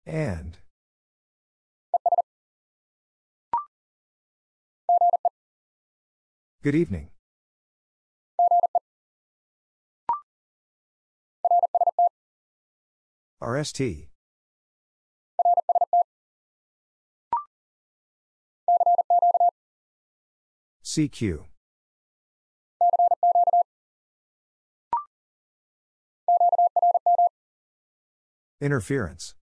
And. Good evening. RST. CQ. Interference.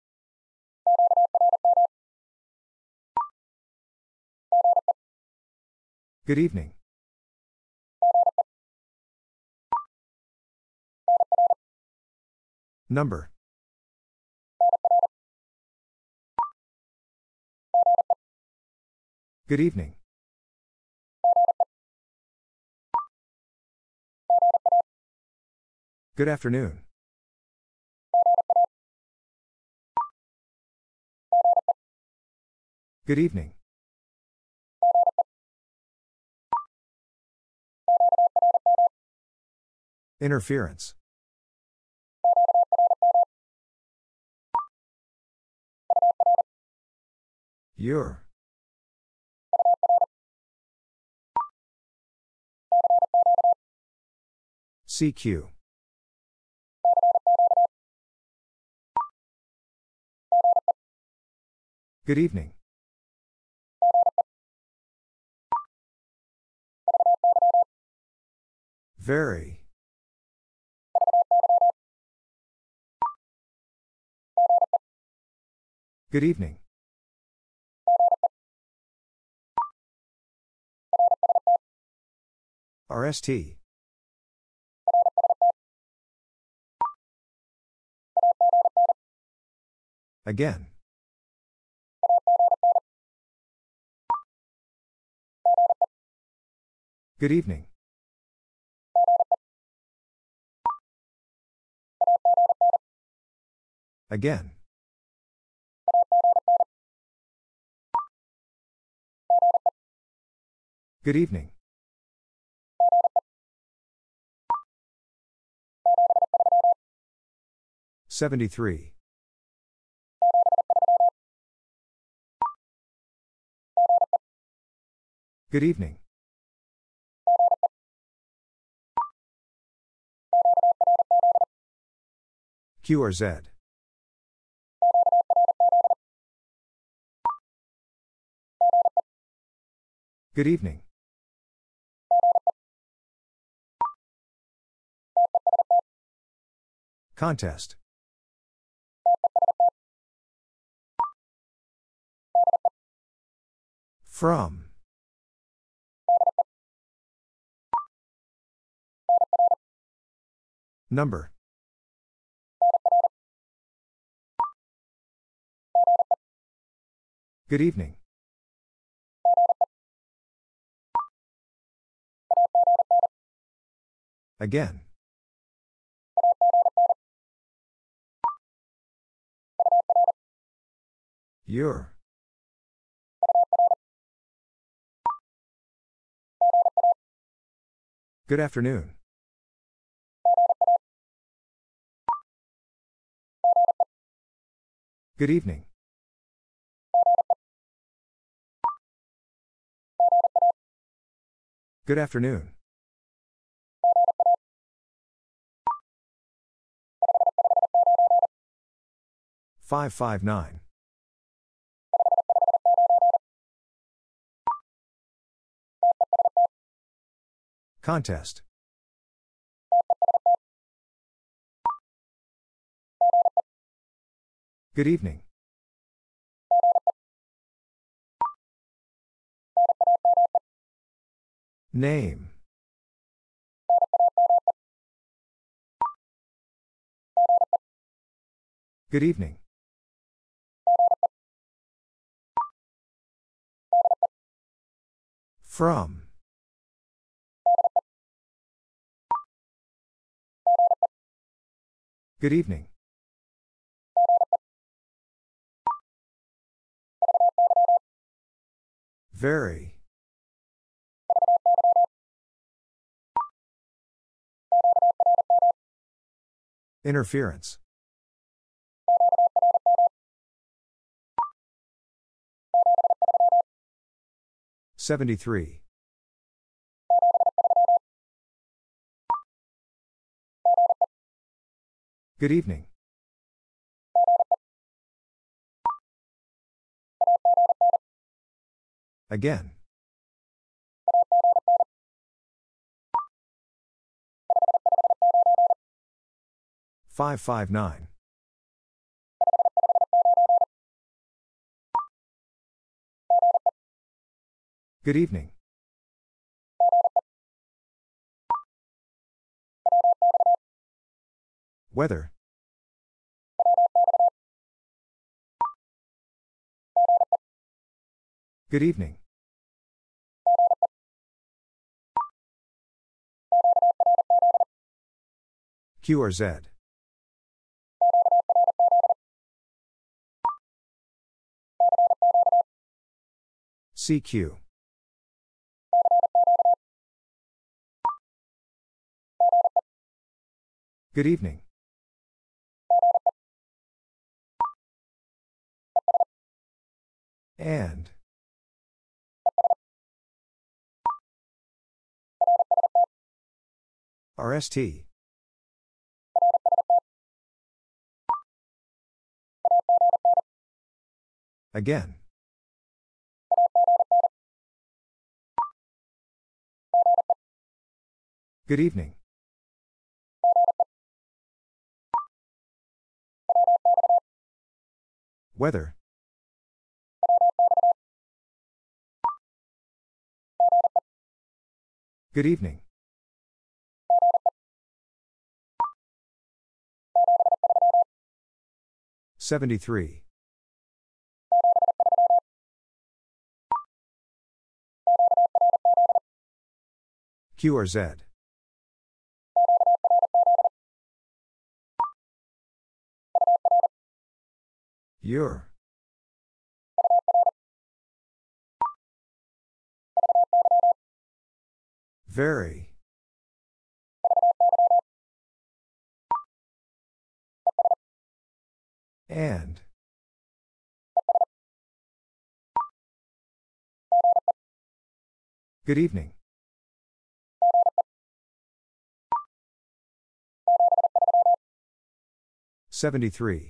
Good evening. Number. Good evening. Good afternoon. Good evening. Interference. Your. CQ. Good evening. Very. Good evening. RST. Again. Good evening. Again. Good evening. $73. Good evening. QRZ. Good evening. Contest. From. Number. Good evening. Again. Your. Good afternoon. Good evening. Good afternoon. $559. Contest. Good evening. Name. Good evening. From. Good evening. Very. Interference. 73. Good evening. Again. Five 5 9. Good evening. Weather. Good evening. Q or Z. CQ. Good evening. And. RST. Again. Good evening. Weather. Good evening. $73. Q or Z. Your. Very. And. Good evening. $73.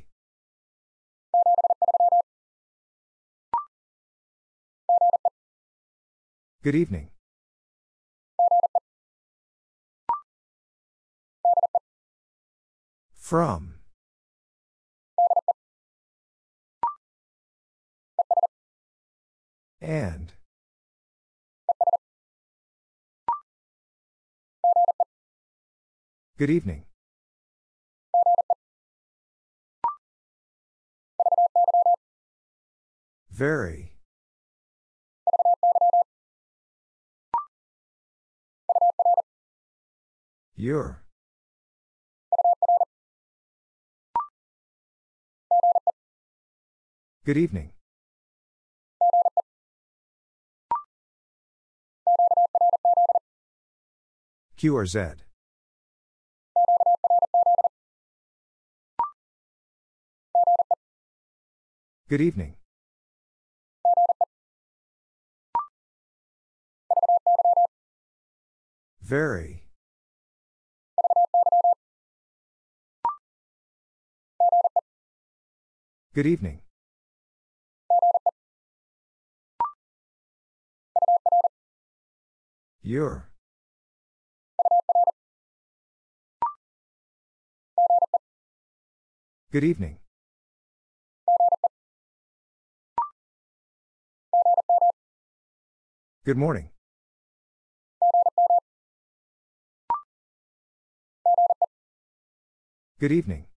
Good evening. From. And. Good evening. Very. Your. Good evening. Q or Z. Good evening. Very. Good evening. Your. Good evening. Good morning. Good evening.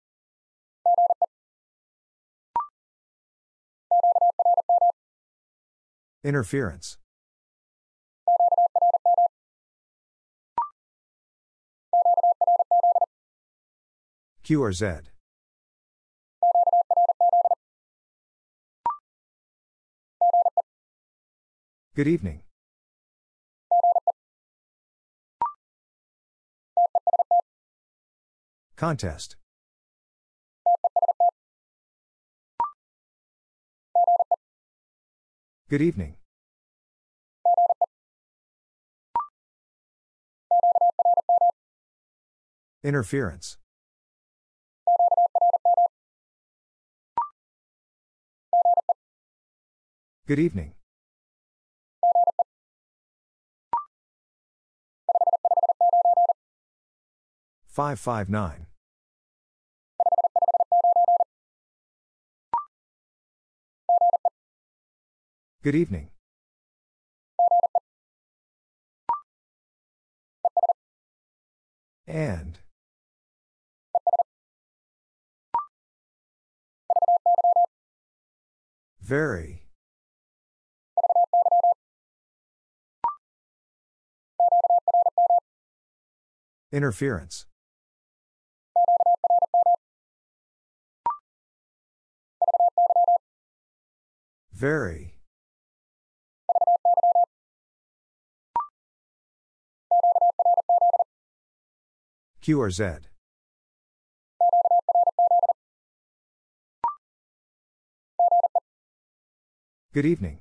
Interference. Q or Z. Good evening. Contest. Good evening. Interference. Good evening. Five five nine. Good evening. And. Very. Interference. Very. QRZ. Good evening.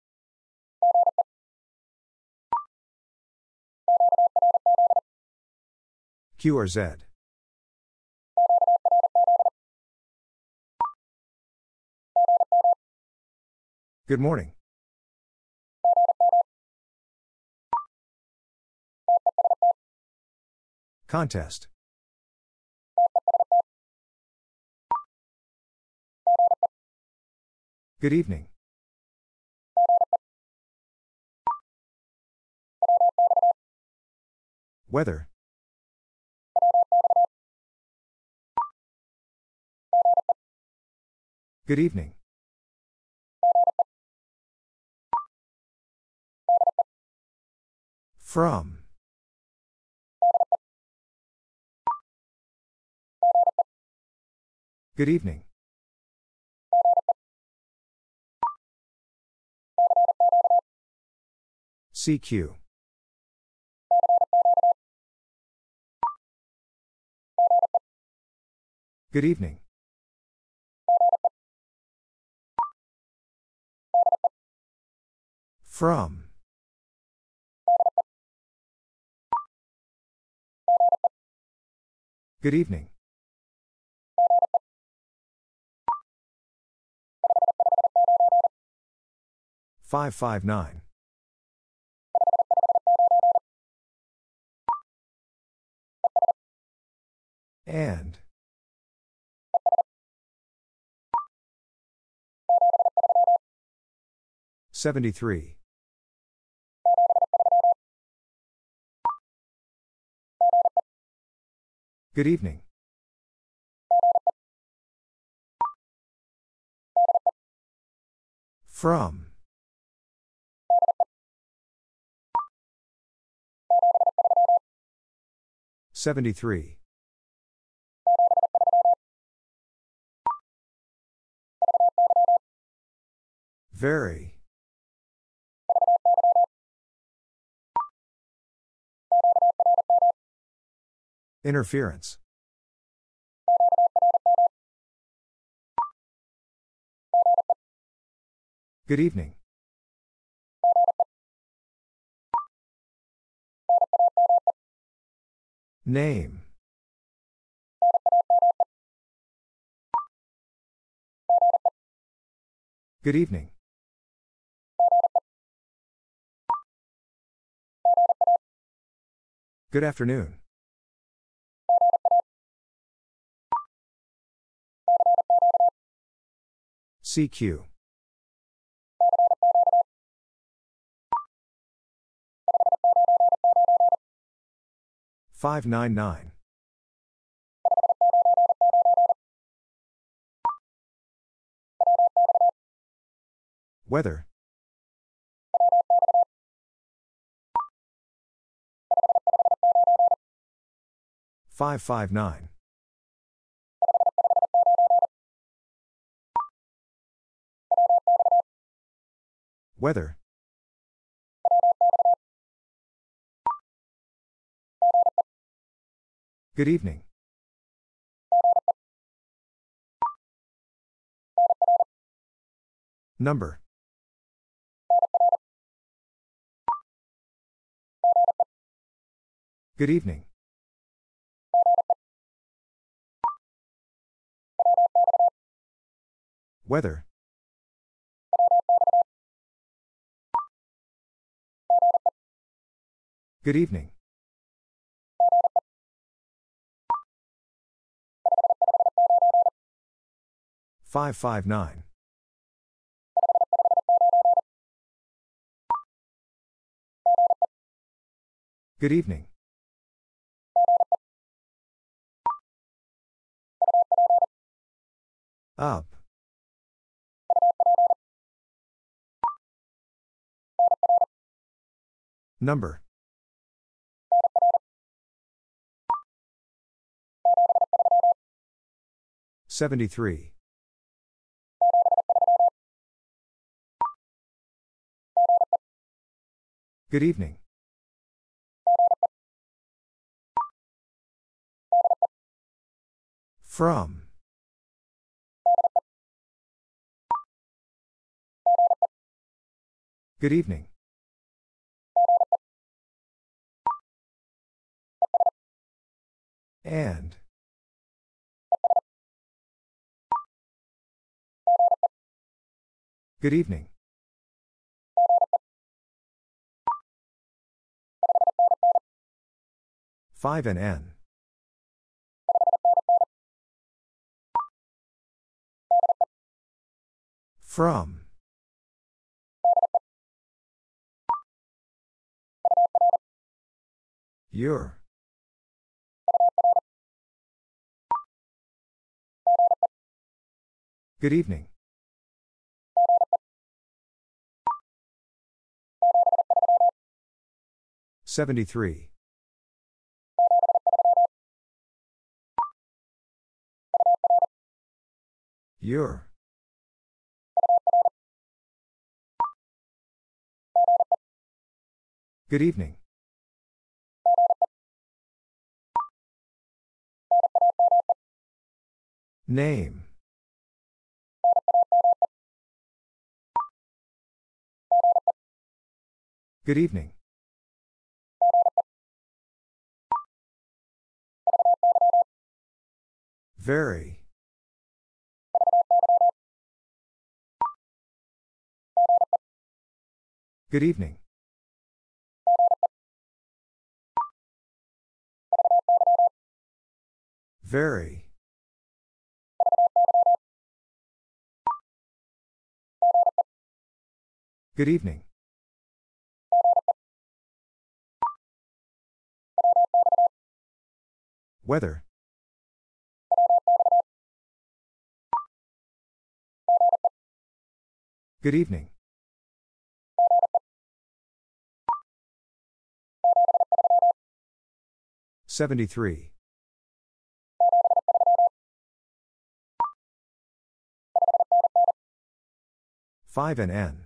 QRZ. Good morning. Contest. Good evening. Weather. Good evening. From. Good evening. CQ. Good evening. From. Good evening. Five five nine. And. $73. Good evening. From. $73. Very. Interference. Good evening. Name. Good evening. Good afternoon. CQ. Five nine nine. Weather. Five five nine. Weather. Good evening. Number. Good evening. Weather. Good evening. Five five nine. Good evening. Up. Number. $73. Good evening. From. Good evening. And. Good evening. Five and N. From. Your. Good evening. $73. Your. Good evening. Name. Good evening. Very. Good evening. Very. Good evening. Weather. Good evening. $73. Five and N.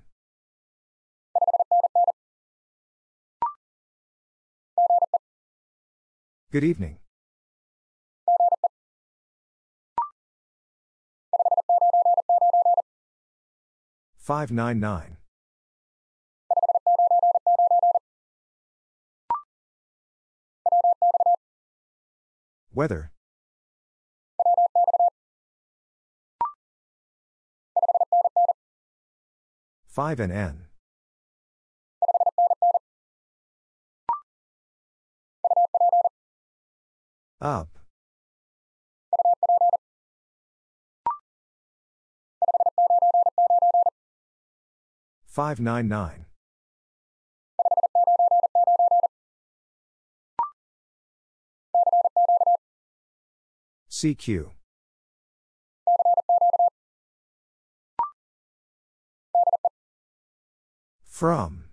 Good evening. $599. Weather. Five and N. Up. $599. CQ. From.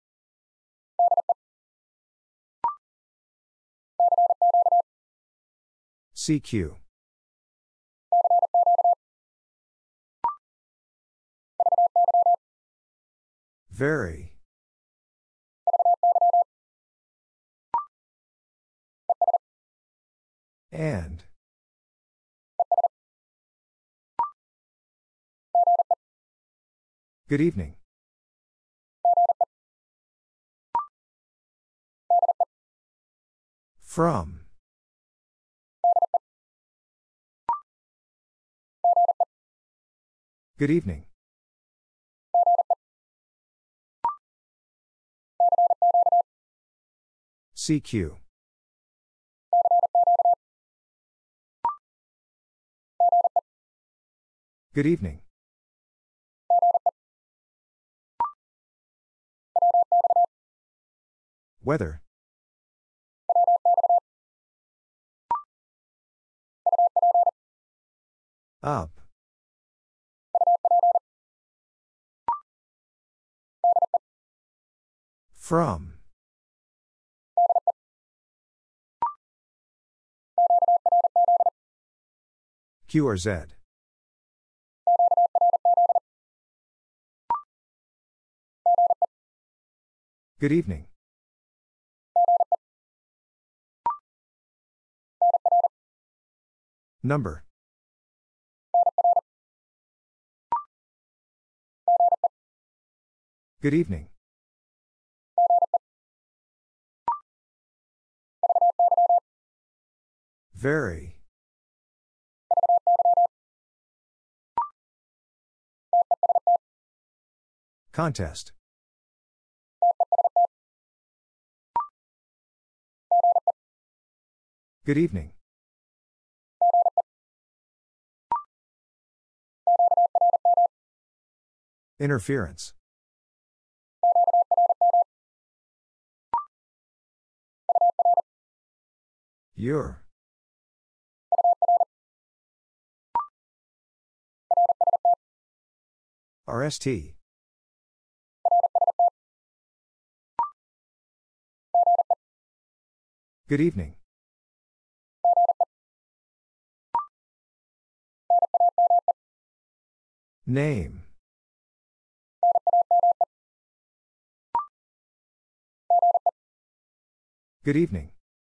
CQ. Very. And. Good evening. From. Good evening. CQ. Good evening. Weather. Up. From. Q or Z. Good evening. Number. Good evening. Very. Contest. Good evening. Interference. Your. RST. Good evening. Name. Good evening.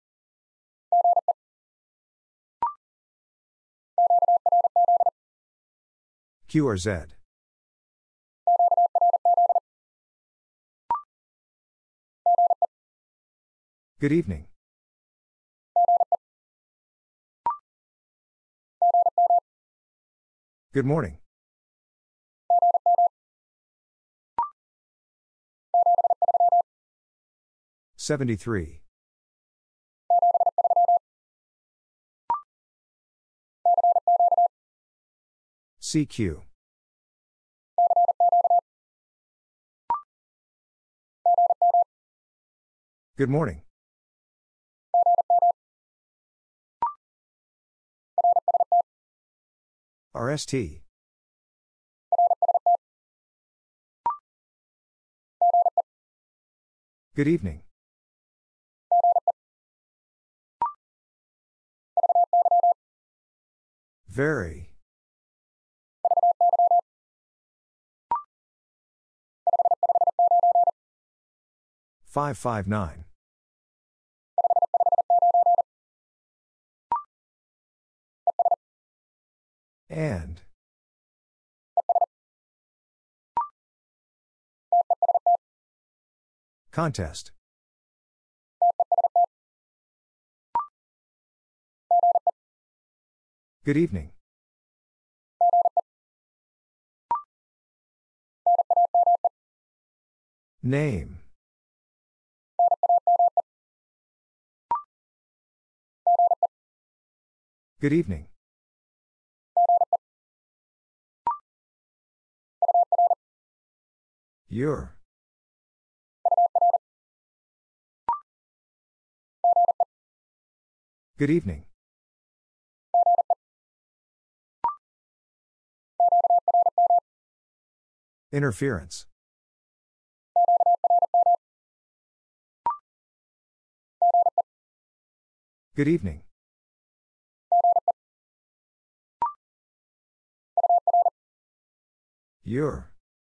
Q or Z. Good evening. Good morning. $73. CQ. Good morning. RST. Good evening. Very. $559. And. Contest. Good evening. Name. Good evening. Your. Good evening. Interference. Good evening. Your.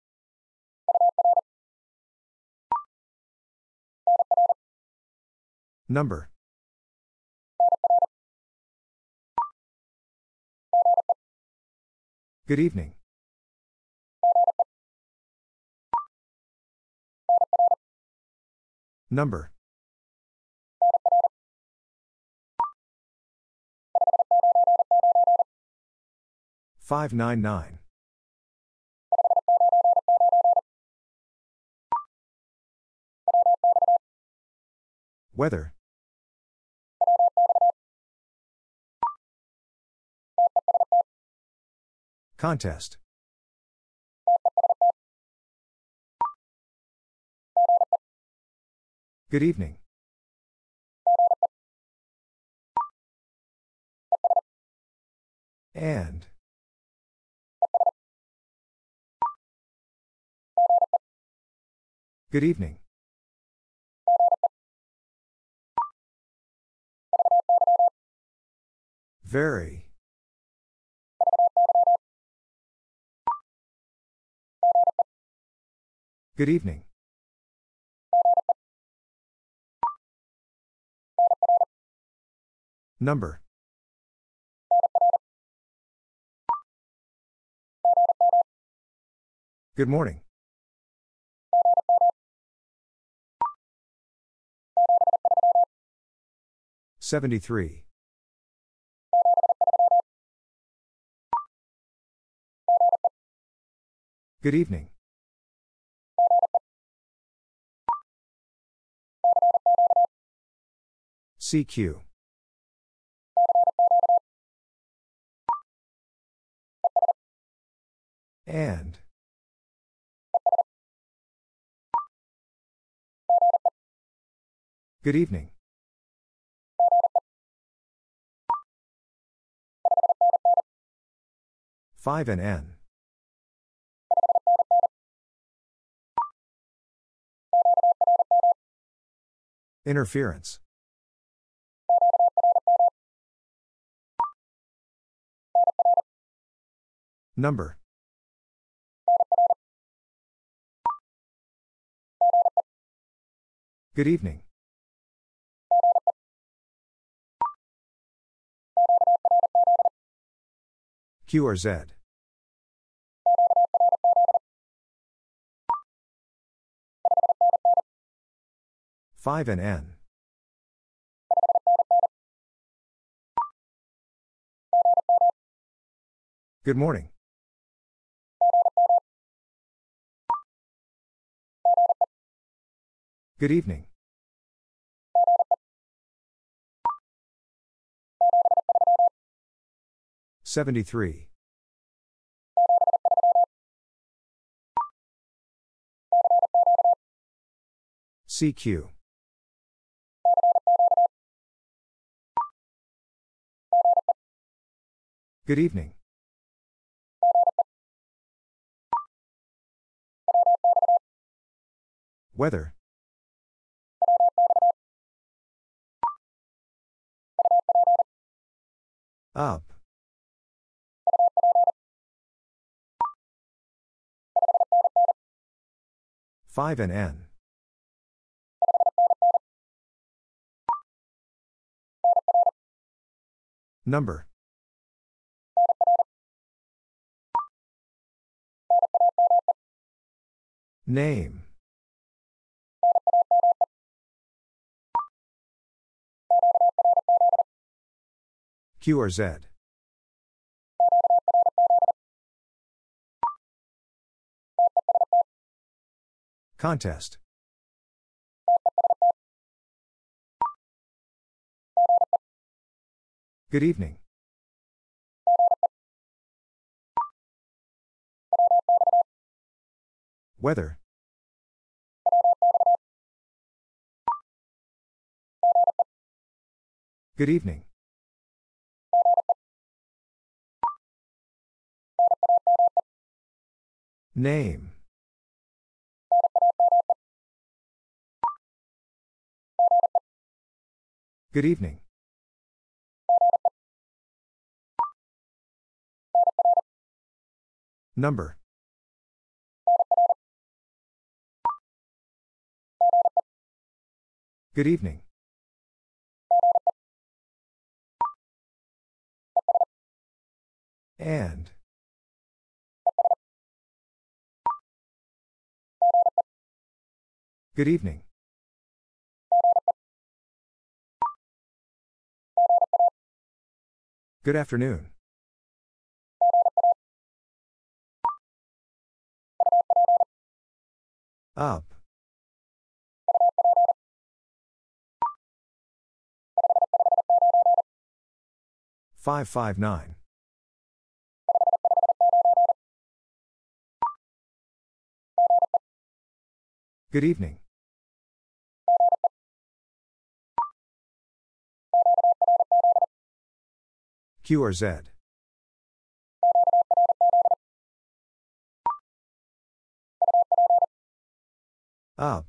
Number. Good evening. Number. $599. Weather. Contest. Good evening. And. Good evening. Very. Good evening. Number. Good morning. $73. Good evening. CQ. And. Good evening. Five and N. Interference. Number. Good evening. Q or Z. Five and N. Good morning. Good evening. $73. CQ. Good evening. Weather. Up. Five and N. Number. Name. Q or Z. Contest. Good evening. Weather. Good evening. Name. Good evening. Number. Good evening. And. Good evening. Good afternoon. Up. 559. Good evening. QRZ. Up.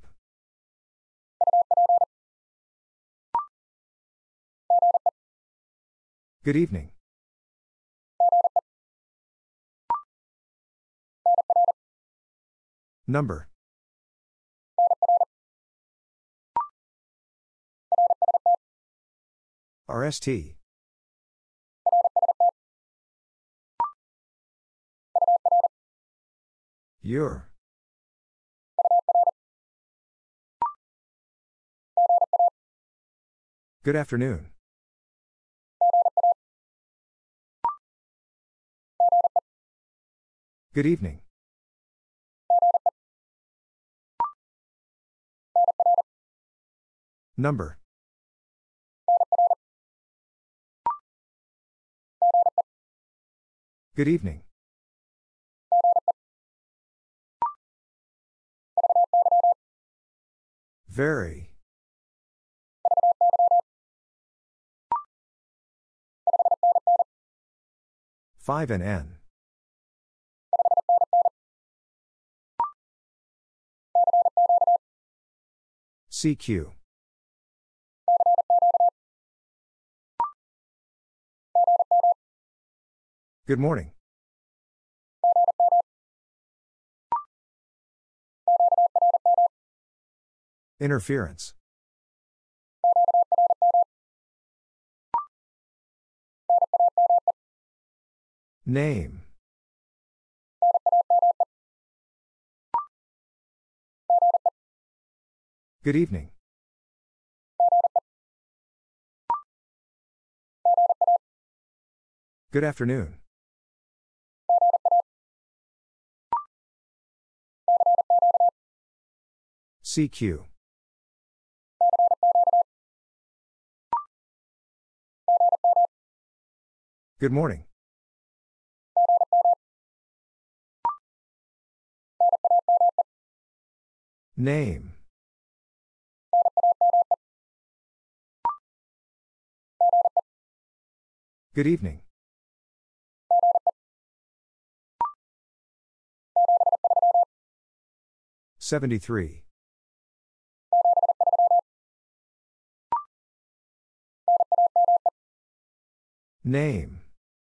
Good evening. Number. RST. Your. Good afternoon. Good evening. Number. Good evening. Very. Five and N. CQ. Good morning. Interference. Name. Good evening. Good afternoon. CQ. Good morning. Name. Good evening. $73. Name.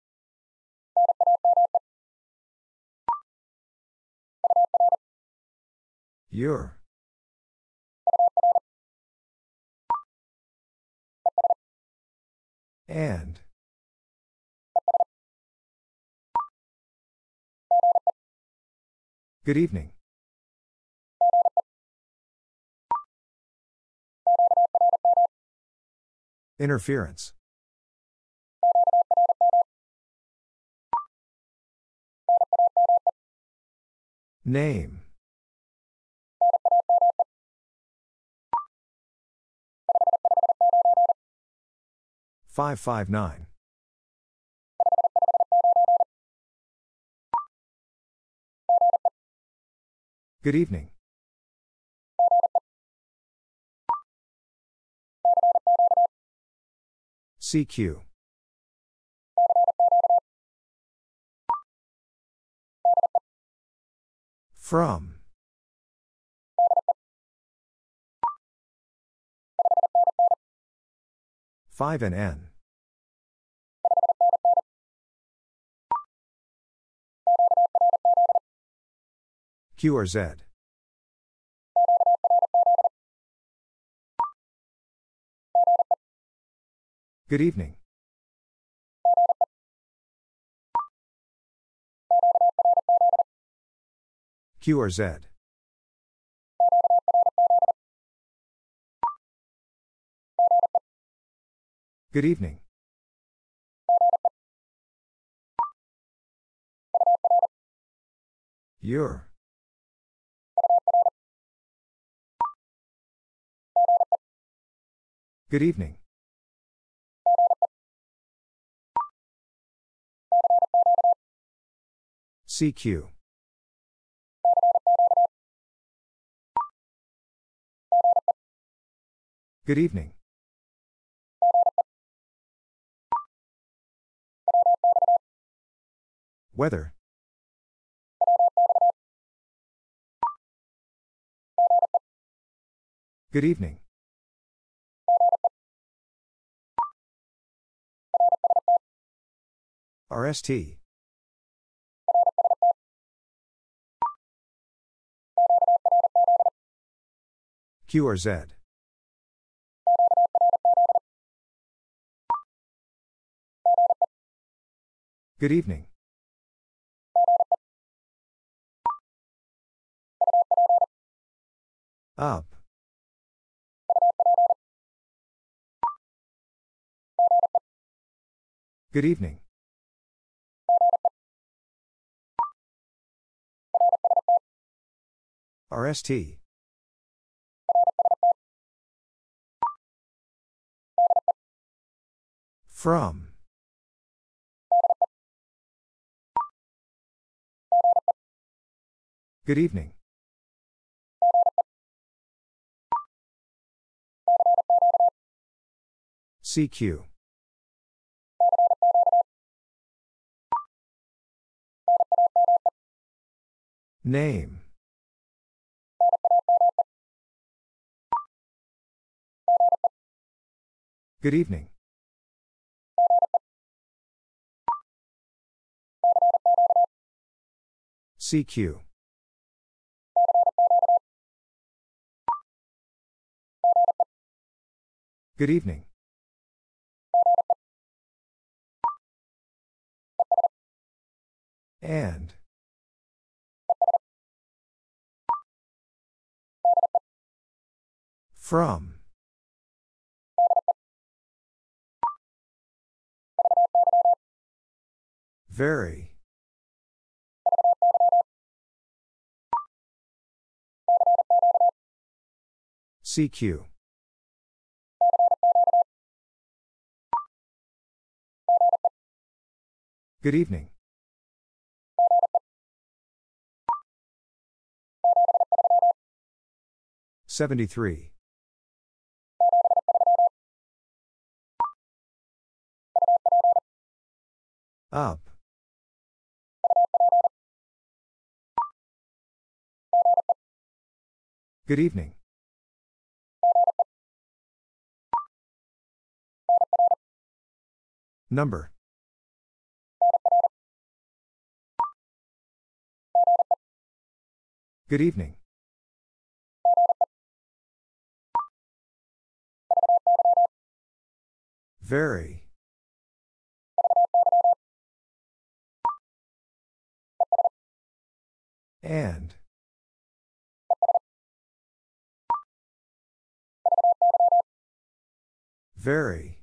Your. And. Good evening. Interference. Name. Five 559. Good evening. CQ. From. Five and N. QRZ. Good evening. QRZ. Good evening. Your. Good evening. CQ. Good evening. Weather. Good evening. RST. QRZ. Good evening. Up. Good evening. RST. From. Good evening. CQ. Name. Good evening. CQ. Good evening. And. From. Very. CQ. Good evening. '73. Up. Good evening. Number. Good evening. Very. And. Very.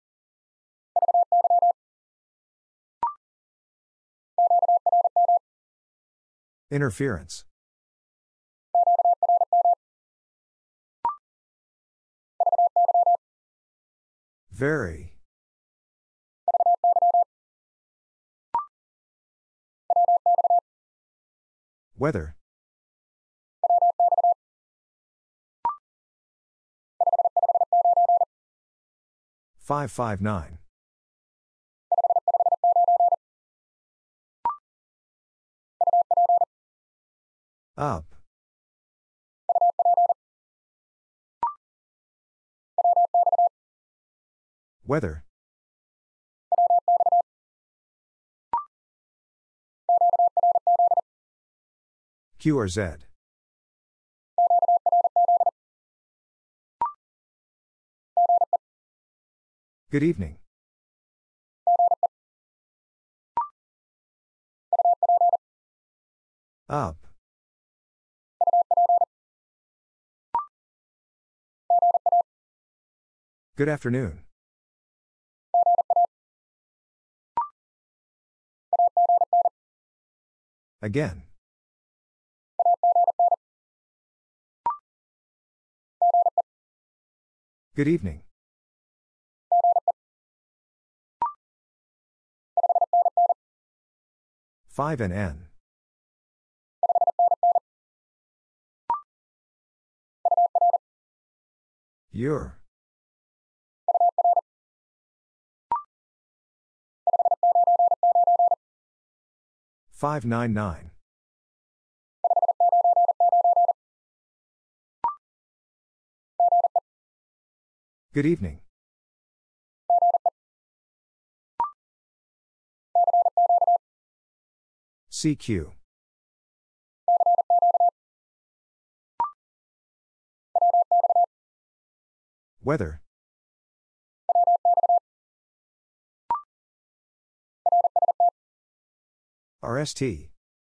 Interference. Very. Weather. .559. Up. Weather. QRZ. Good evening. Up. Good afternoon. Again. Good evening. Five and N. Your. 599. Good evening. CQ. Weather. RST.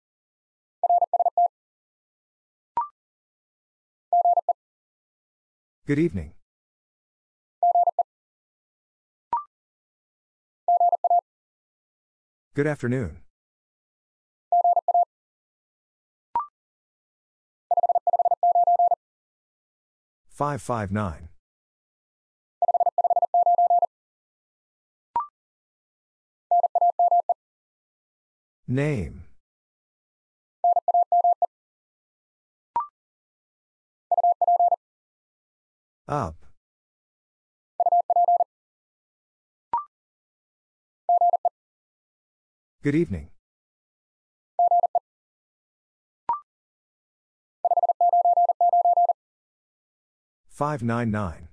Good evening. Good afternoon. Five 559. Name. Up. Good evening. Five 599.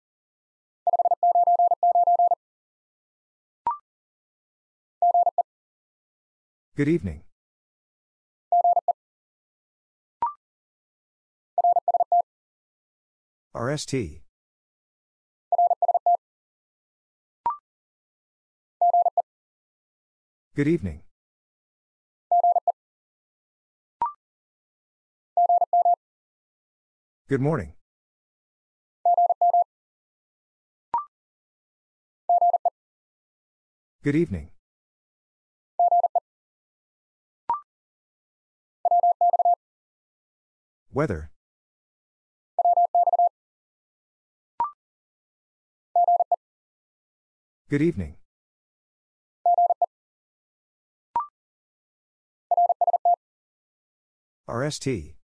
Good evening. RST. Good evening. Good morning. Good evening. Weather. Good evening. RST.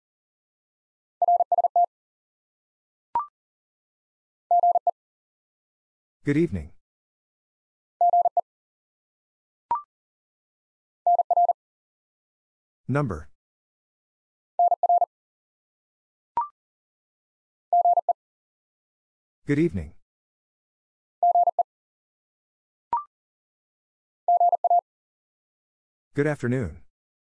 Good evening. Number. Good evening. Good afternoon.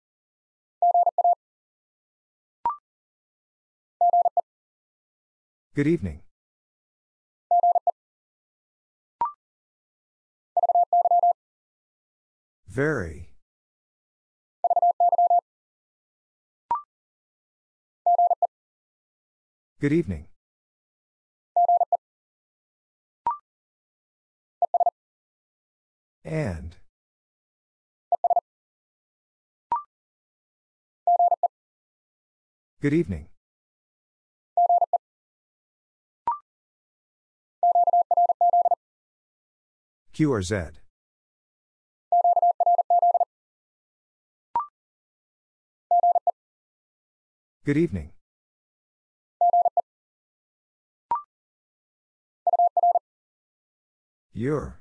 Good evening. Very. Good evening. And. Good evening. QRZ. Good evening. Your.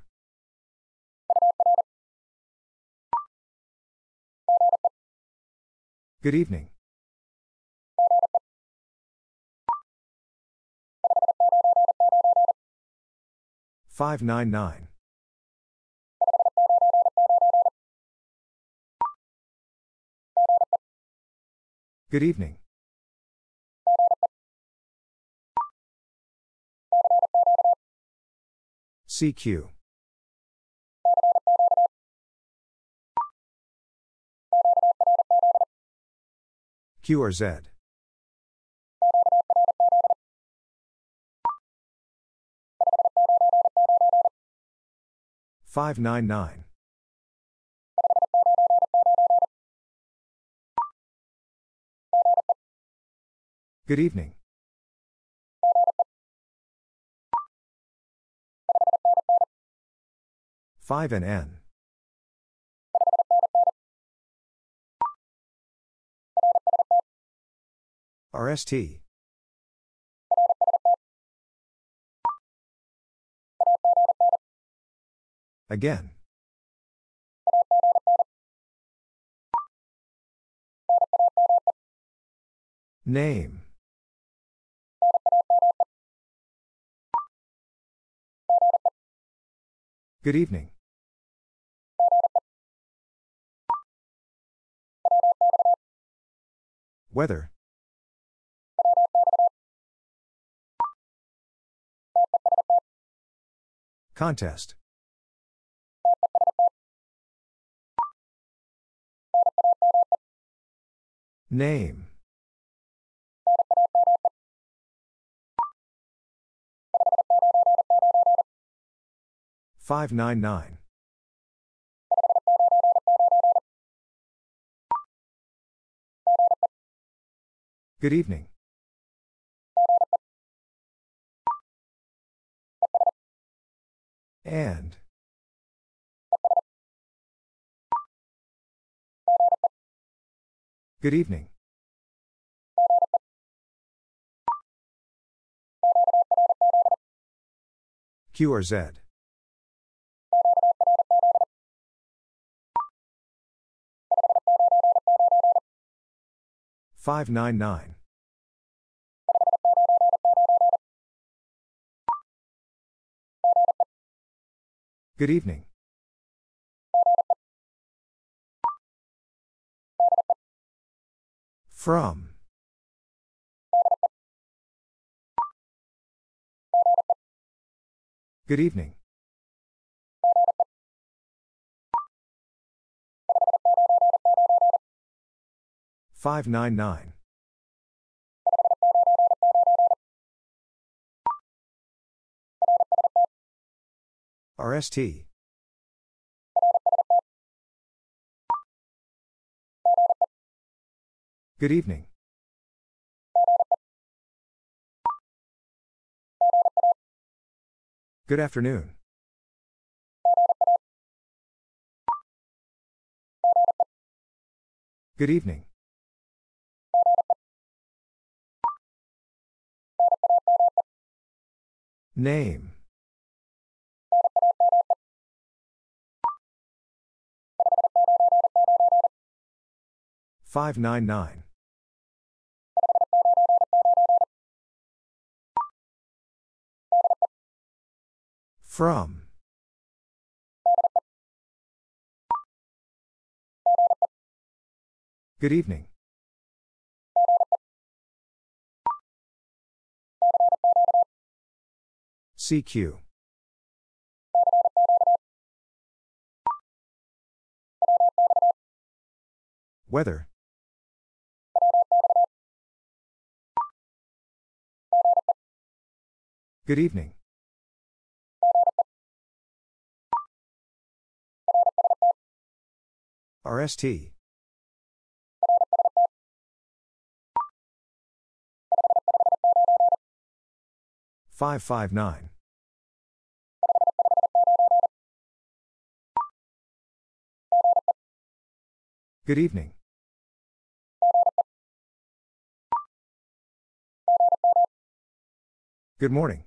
Good evening. Five 599. Good evening. CQ. QRZ. Five 599. Good evening. Five NN. RST. Again. Name. Good evening. Weather. Contest. Name. $5.99. Good evening. And. Good evening. Q or Z. $5.99. Good evening. From. Good evening. $5.99. RST. Good evening. Good afternoon. Good evening. Name. $5.99. From. Good evening. CQ. Weather. Good evening. RST. $5.59. Good evening. Good morning.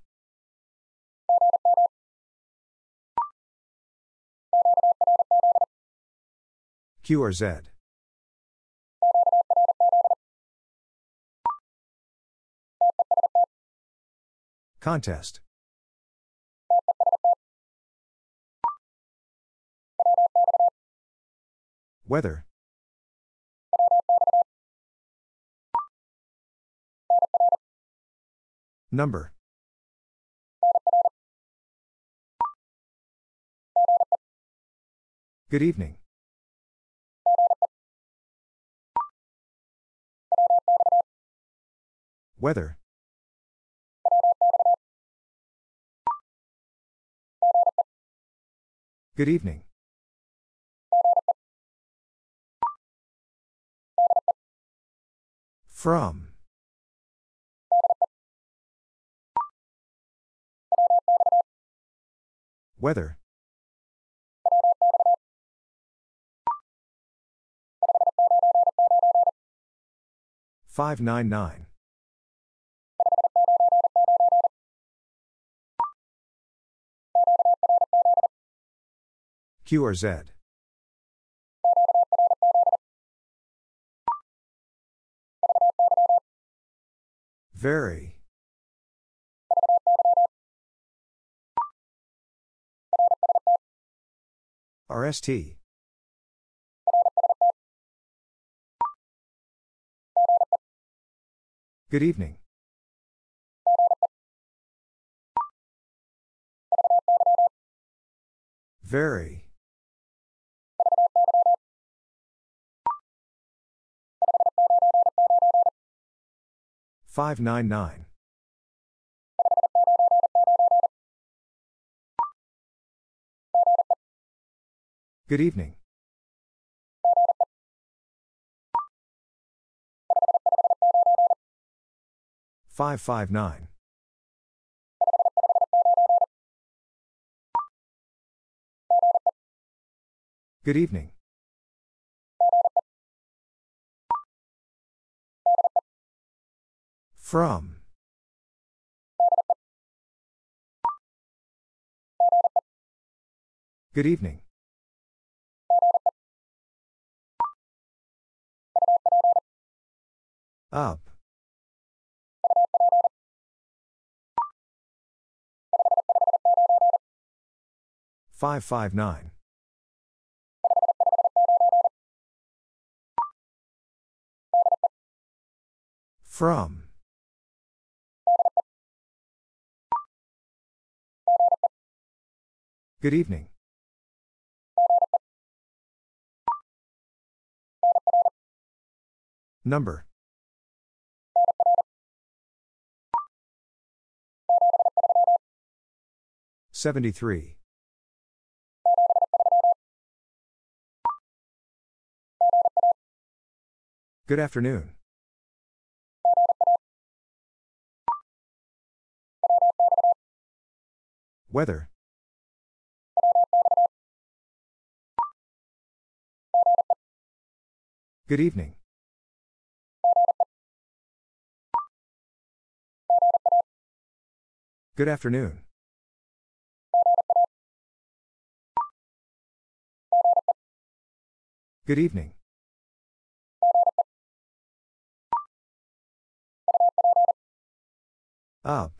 Q or Z. Contest. Weather. Number. Good evening. Weather. Good evening. From. Weather. $5.99. Q or Z. Very. RST. Good evening. Very. $5.99. Good evening. $5.59. Good evening. From. Good evening. Up. $5.59. From. Good evening. Number. $73. Good afternoon. Weather. Good evening. Good afternoon. Good evening. Up.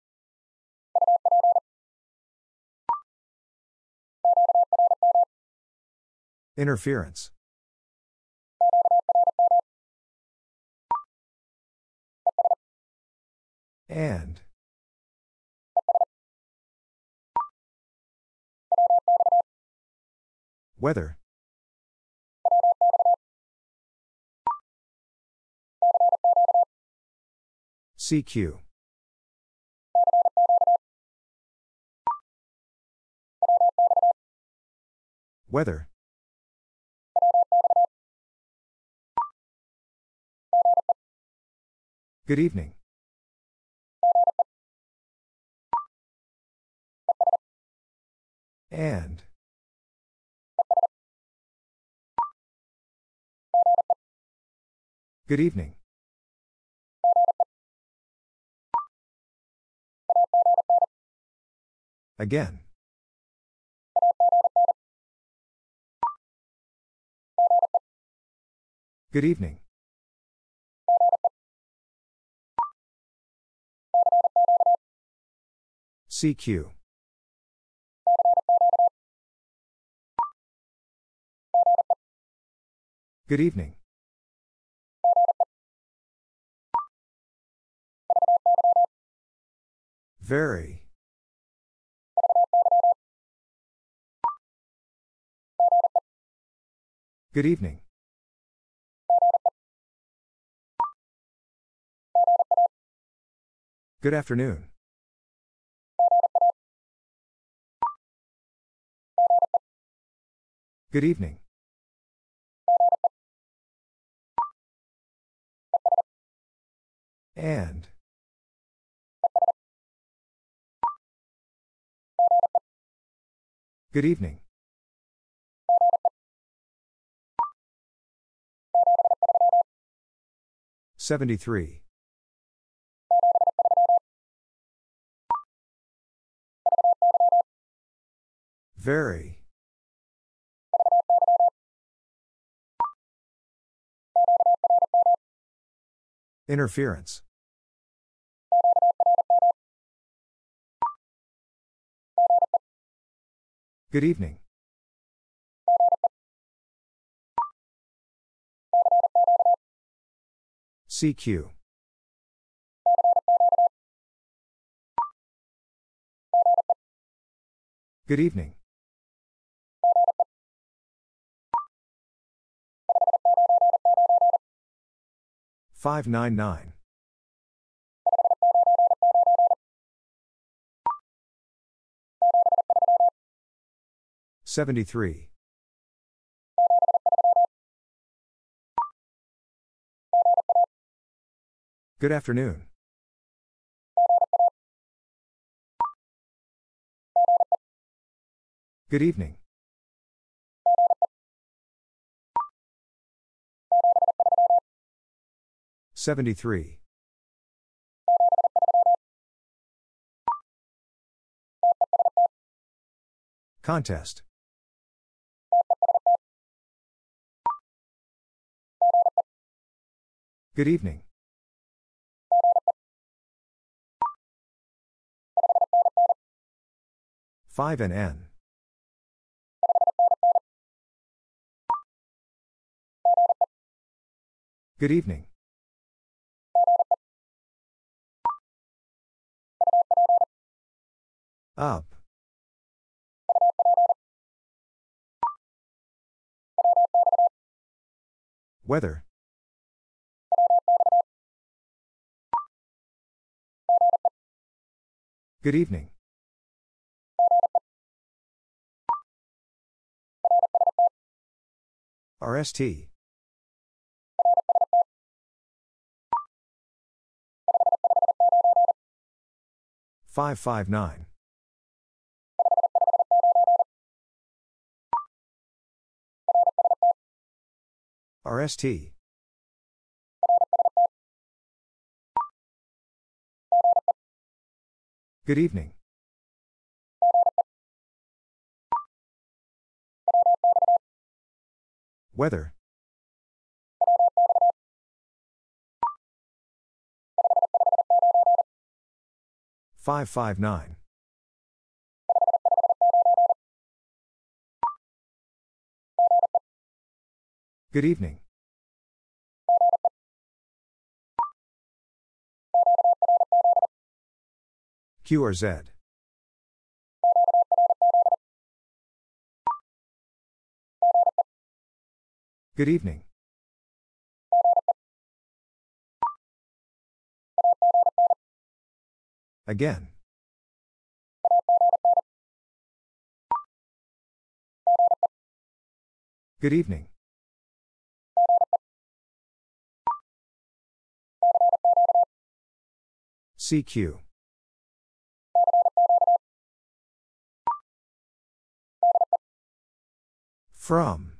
Interference. And. Weather. CQ. Weather. Good evening. And. Good evening. Again. Good evening. CQ. Good evening. Very. Good evening. Good afternoon. Good evening. And. Good evening. $73. Very. Interference. Good evening. CQ. Good evening. $5.99. 73. Good afternoon. Good evening. $73. Contest. Good evening. Five N. Good evening. Up. Weather. Good evening. RST. $5.59. RST. Good evening. Weather. $5.59. Good evening. QRZ. Good evening. Again. Good evening. CQ. From.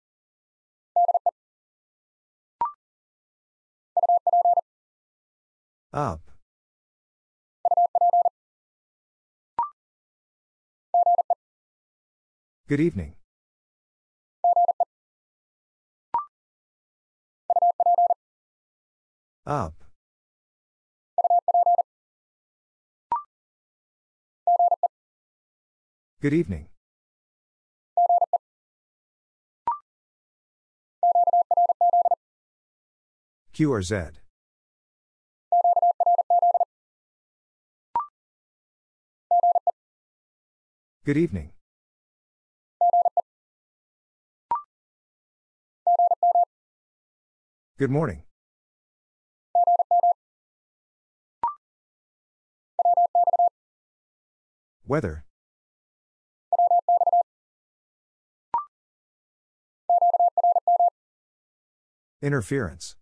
Up. Good evening. Up. Good evening. QRZ. Good evening. Good morning. Weather. Interference.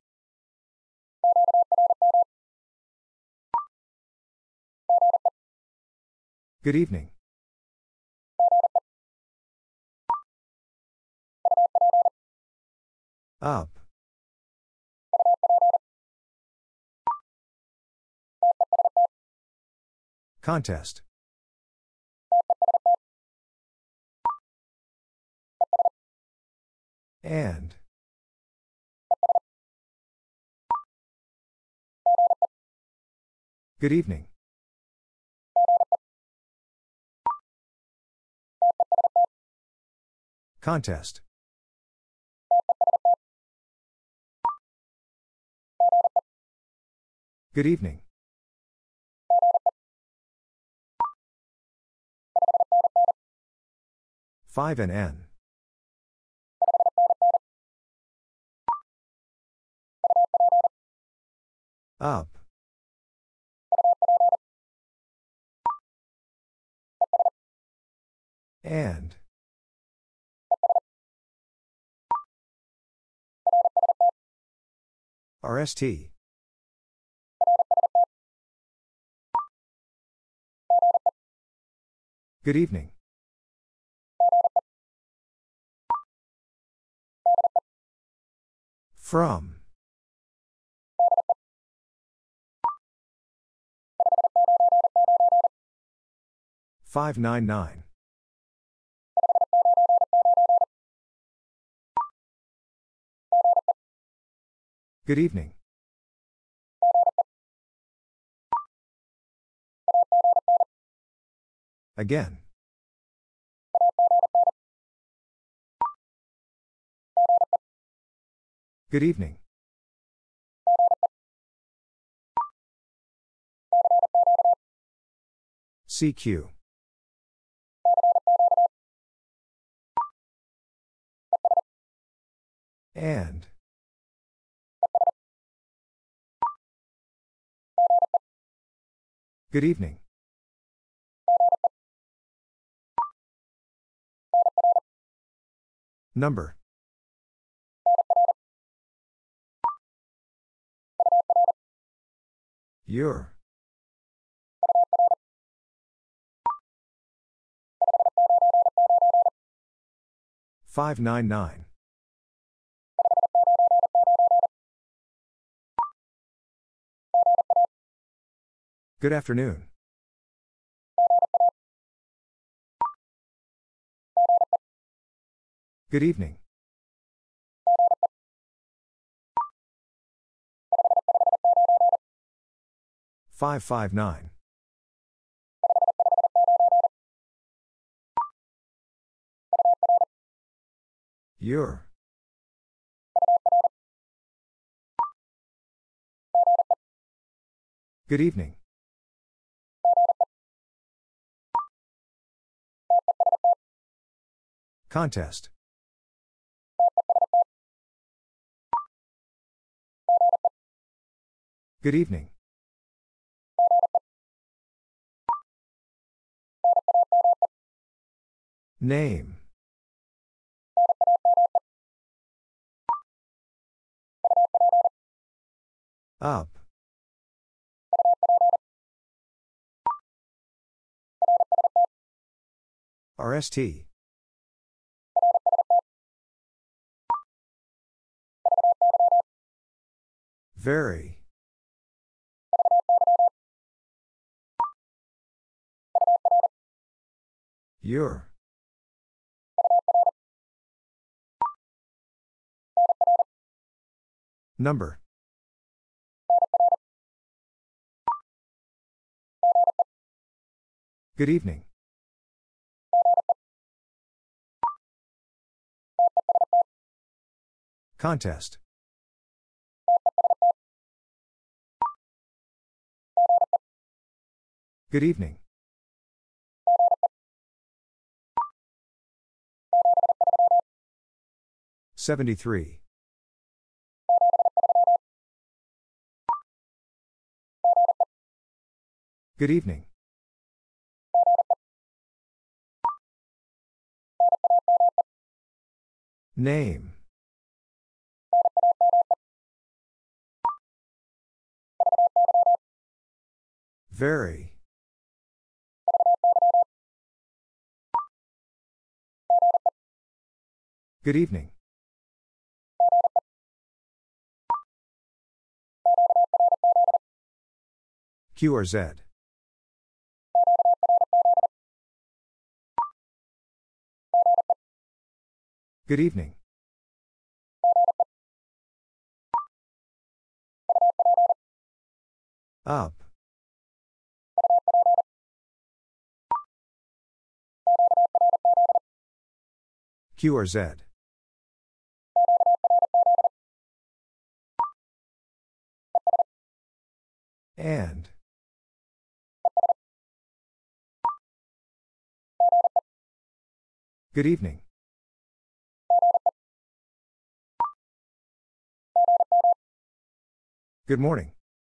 Good evening. Up. Contest. And. Good evening. Contest. Good evening. Five and N. Up. And. RST. Good evening. From. Five nine nine. Good evening. Again. Good evening. CQ. And. Good evening. Number. Your. Five nine nine. Good afternoon. Good evening. Five five nine. Your. Good evening. Contest. Good evening. Name. Up. RST. Very. Your. Number. Good evening. Contest. Good evening. $73. Good evening. Name. Very. Good evening. Q or Z. Good evening. Up. QRZ. And. Good evening. Good morning.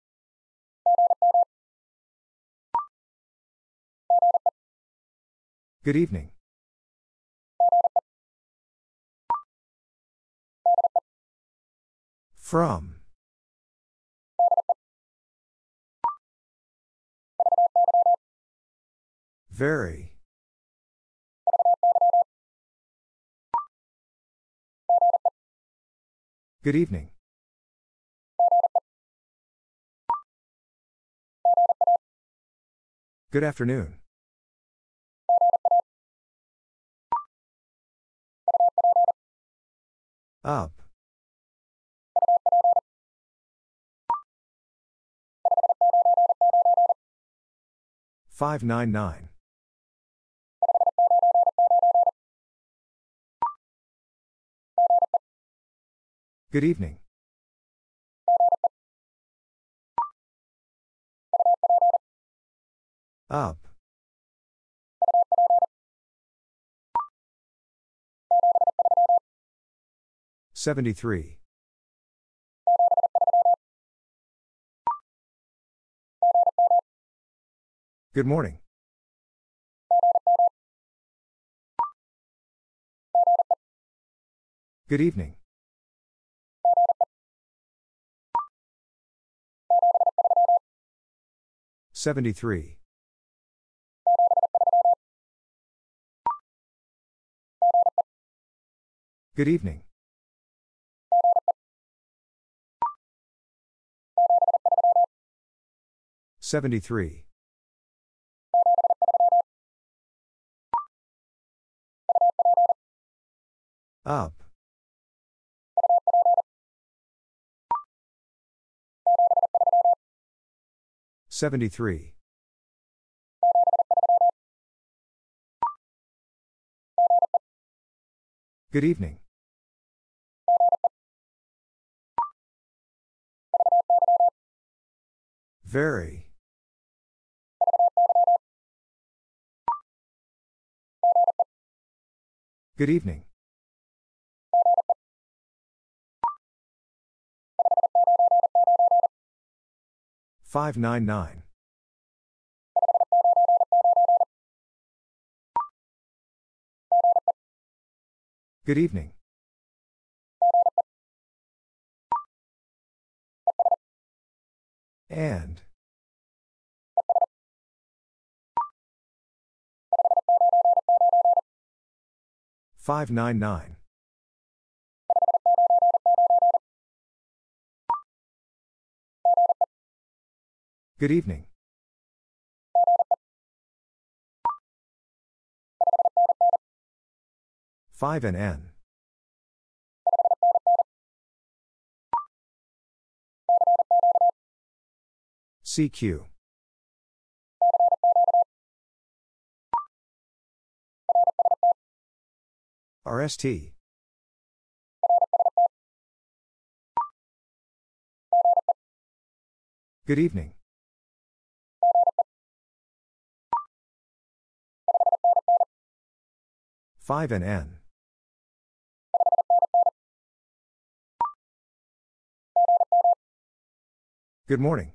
Good evening. From. Very. Good evening. Good afternoon. Up. $5.99. Good evening. Up. $73. Good morning. Good evening. $73. Good evening. $73. Up. $73. Good evening. Very. Good evening. $5.99. Good evening. And. $5.99. Good evening. $5.00. CQ. RST. Good evening. $5.00. Good morning.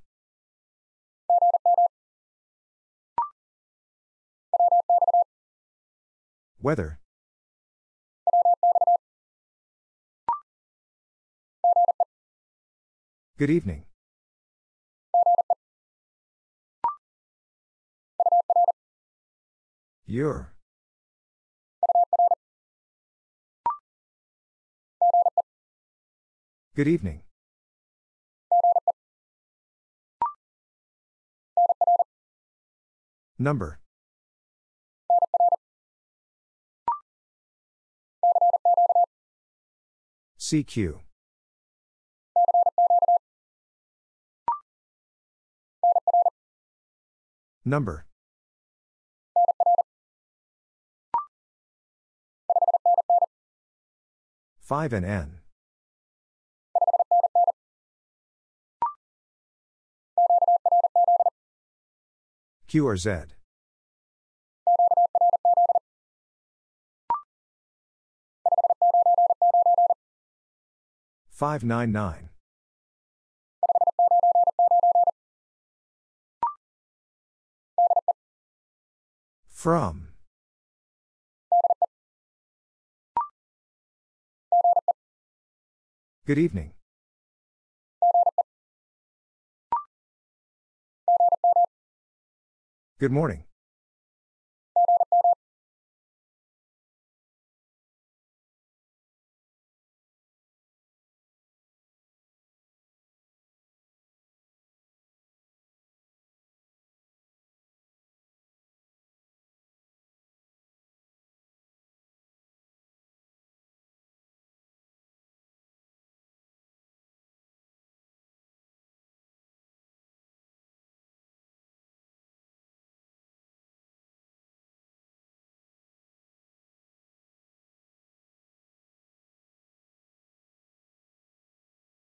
Weather. Good evening. Your. Good evening. Number. CQ. Number. 5 and N. Q or Z. 599. From. Good evening. Good morning.